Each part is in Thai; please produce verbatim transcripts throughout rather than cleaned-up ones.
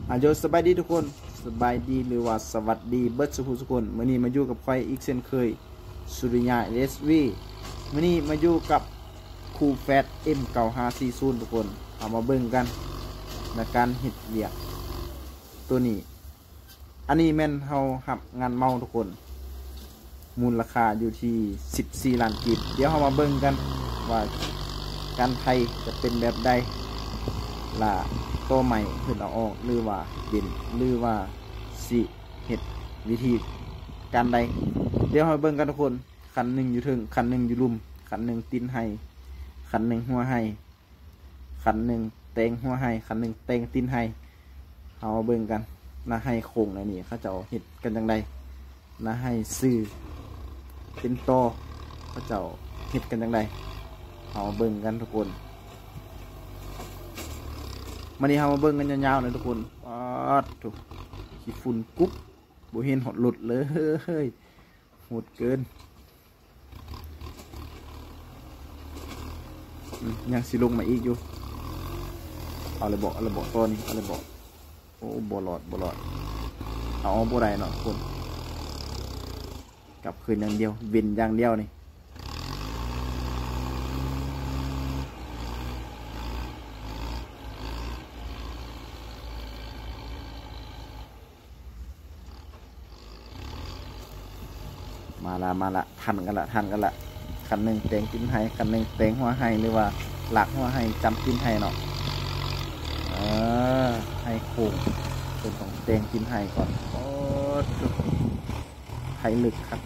อายุสบายดีทุกคนสบายดีหรือว่าสวัสดีเบิร์ดสุขุทุกคนมื่อนี้มาอยู่กับใครอีกเช่นเคยสุริยะเอสวีมื่อนี้มาอยู่กับคูแฟตเอ็มเก้าห้าสี่ศูนย์ทุกคนเอามาเบิ่งกันในการเห็ดเวียกตัวนี้อันนี้แม่นเฮาหับงานเมาทุกคนมูลค่าอยู่ที่สิบสี่ล้านกีบเดี๋ยวเฮามาเบิ่งกันว่าการไทยจะเป็นแบบใดล่ะตัวใหม่ขึ้นเอาออกหรือว่าเป็นหรือว่าสิเห็ดวิธีการใดเดี๋ยวเราเบิ่งกันทุกคนคันหนึ่งอยู่ถึงคันหนึ่งอยู่ลุ่มคันหนึ่งตีนไห้คันหนึ่งหัวไห้คันหนึ่งเตงหัวไห้คันหนึ่งเตงตีนไห้เอาเบิ่งกันนาให้โค้งในนี่เขาจะเห็ดกันจังใดนาให้ซื้อเป็นโตเขาจะเห็ดกันจังใดเอาเบิ่งกันทุกคนมันนี้เรามาเบิ่งกันยาวๆเลยทุกคนป๊าดถูกขี้ฝุ่นกุ๊บบุเห็นหดหลุดเลยโหดเกินยังสิลงมาอีกอยู่เอาเลยบอกเอาเลยบอกตัวนี้เอาเลยบอกโอ้บอลอดบอลอดเอาบอได้เนาะทุกคนกลับคืนอย่างเดียวบินอย่างเดียวนี่มาละมาละทันกันละทันกันละคันหนึ่งเตงกินไห้คันหนึ่งเตงหัวไห้หรือว่าหลักหัวไห้จำกินไห้เนาะเออให้โค้งเป็นของเตงกินไห้ก่อนโอ้จุดไห้ลึกครับ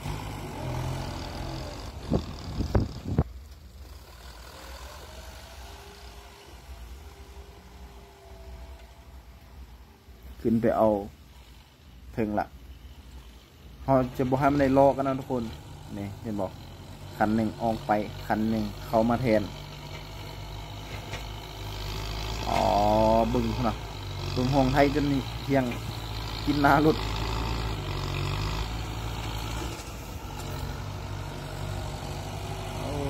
ขึ้นไปเอาถึงละเขาจะบอกให้มันได้รอกันนะทุกคนนี่เห็นบอกคันหนึ่งออกไปคันหนึ่งเขามาแทนอ๋อบึงนะบึงห้องไทยจนเพียงกินนาลุดโอ้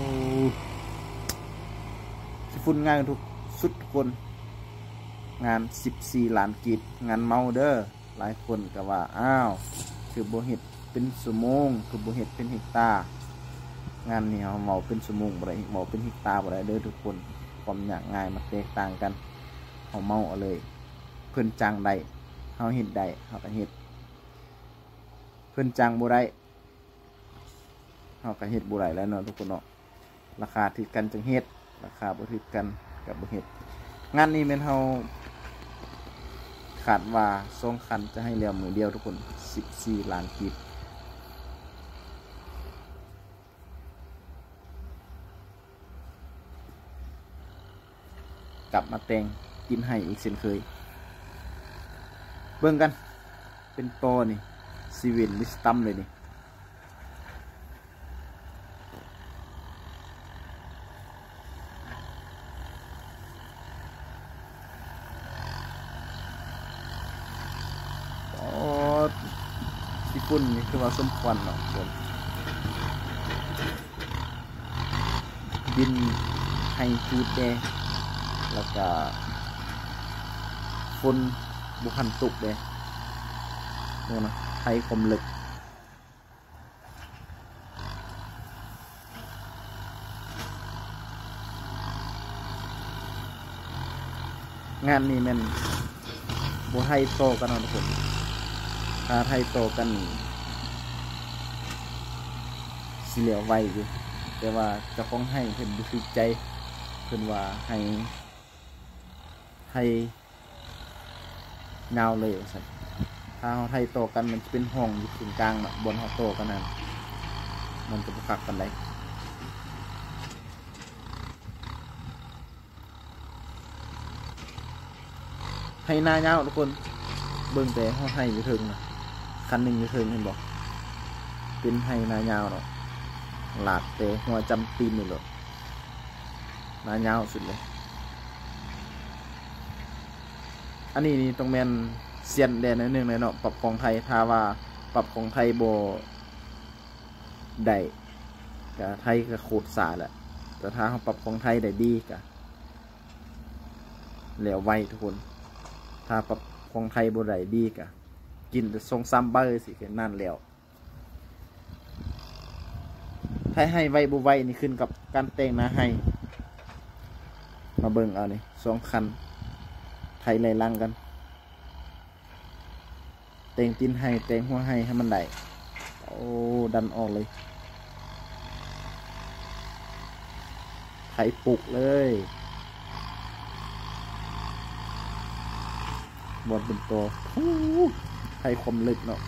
สิฝุ่นง่ายทุกสุดคนงานสิบสี่ล้านกีบงานเมาเด้อหลายคนก็ว่าอ้าวคือโบเห็ดเป็นชั่วโมงคือโบเห็ดเป็นเฮกตาร์งานนี้เขาเมาเป็นชั่วโมงอะไรเมาเป็นเฮกตาร์อะไรเด้อทุกคนความยากง่ายมันแตกต่างกันเขาเมาเอาเลยเพื่อนจ้างใดเขาเห็ดใดเขาก็เห็ดเพื่อนจ้างโบได้เขาก็เห็ดโบได้แล้วเนาะทุกคนเนาะราคาถือกันจังเห็ดราคาบ่ถือกันกับโบเห็ดงานนี้เป็นเขาขาดว่าสองคันจะให้เรือมือเดียวทุกคนสิบสี่ล้านกีบกลับมาแต่งกินให้อีกเช่นเคยเบิ่งกันเป็นตอนี่ซีเวนวิสตัมเลยนี่ญี่ปุ่นนี่คือว่าสมควรเนาะคนบินให้จูดแดงแล้วก็ฝนบุคันตุกแดงนี่นะไทยคมลึกงานนี้มันบุไทยโตกันเนาะทุกคนถ้าไทยโตกันสิเหลียวไวอยู่แต่ว่าเจ้าของให้เพิ่นดูสึกใจเพิ่นว่าให้ให้ยาวเลยสัตว์ถ้าเราไทยโตกันมันจะเป็นห้องอยู่ตรงกลางบนเขาโตกันนั่นมันจะประคักกันได้ให้หน้ายาวทุกคนเบิ่งแต่เขาให้อยู่ถึงนะคันหนึ่งอยู่ถึงเห็นบอกเป็นให้หน้ายาวเนาะหลากแต่หัวจำตีนนี่หรอหน้ายาวสุดเลยอันนี้นี่ต้องแมนเซียนแดนนิดนึงเลยเนาะปรับของไทยถ้าว่าปรับของไทยโบได้กะไทยก็โคตรสาแหละแต่ถ้าเขาปรับของไทยได้ดีกะเหลวไวทุกคนถ้าปรับของไทยบ่ได้ดีกะกินแต่ทรงซ้ำเบอร์สินั่นแล้วไทยให้ไวบ่ไวนี่ขึ้นกับการแต่งหน้าให้มาเบิ่งเอานี่สองคันไทยไล่ลังกันแต่งตีนให้แต่งหัวให้ให้มันได้โอ้ดันออกเลยไทยปลุกเลยบอลเป็นตัวไทยความลึกเนาะ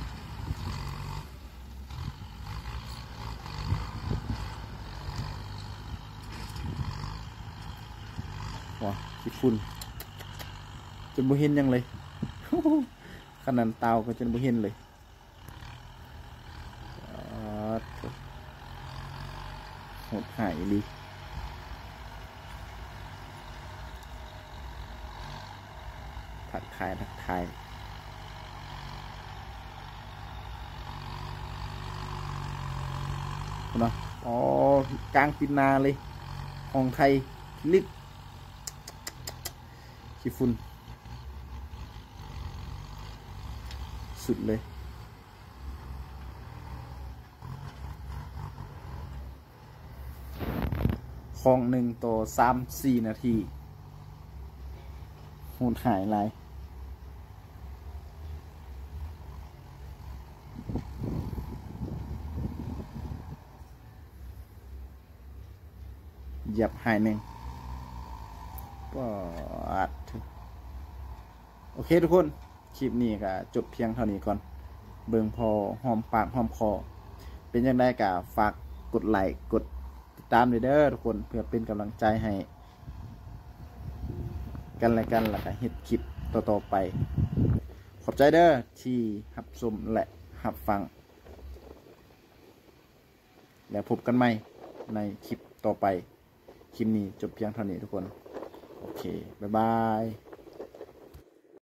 ว้าขี้ฝุ่นจนบ่เห็นยังเลยขนาดเตาก็จนบ่เห็นเลยหดหายเลยทักทายทักทายเนาะอ๋อกลางปีนาเลยของไทยลึกขี้ฝุ่นสุดเลยคลองหนึ่งต่อสามสี่นาทีหูหายไรเหยียบหายหนึ่งก็อัดโอเคทุกคนคลิปนี้ก็จบเพียงเท่านี้ก่อนเบิ่งพอหอมปากหอมคอเป็นยังไงก็ฝากกดไลค์กดติดตามด้วยเด้อทุกคนเพื่อเป็นกำลังใจให้กันและกันแล้วก็เฮ็ดคลิปต่อๆไปขอบใจเด้อที่รับชมและรับฟังแล้วพบกันใหม่ในคลิปต่อไปคลิปนี้จบเพียงเท่านี้ทุกคนโอเคบ๊ายบาย